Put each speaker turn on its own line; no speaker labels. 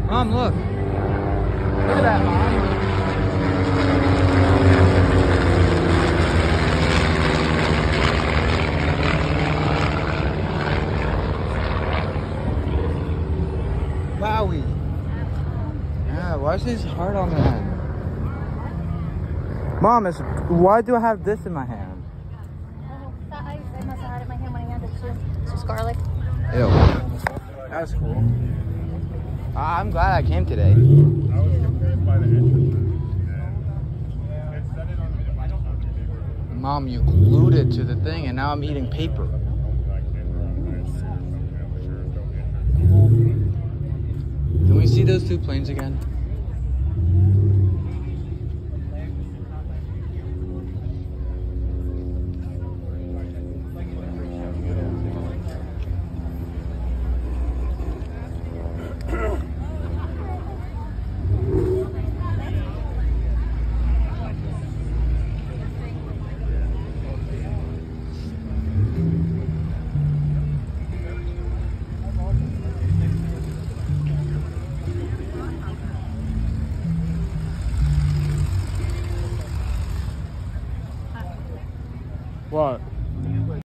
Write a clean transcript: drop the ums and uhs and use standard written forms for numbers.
Mom, look. Look at that, Mom. Wowie. Yeah, why is this hard on the hand? Mom, why do I have this in my hand?
Oh, I must have had it in my hand when I handed it to you. It's just garlic.
Ew. That's cool. I'm glad I came today.
I was confused by the entrance.
Mom, you glued it to the thing and now I'm eating paper. Can we see those two planes again?
What?